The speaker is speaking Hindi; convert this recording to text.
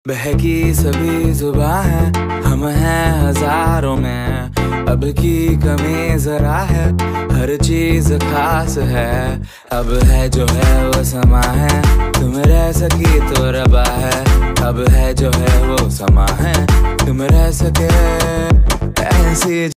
बहकी सभी जुबां है, हम हैं हजारों में। अब की कमी जरा है, हर चीज खास है। अब है जो है वो समा है, तुम रह सकी तो रबा है। अब है जो है वो समा है, तुम रह सके ऐसी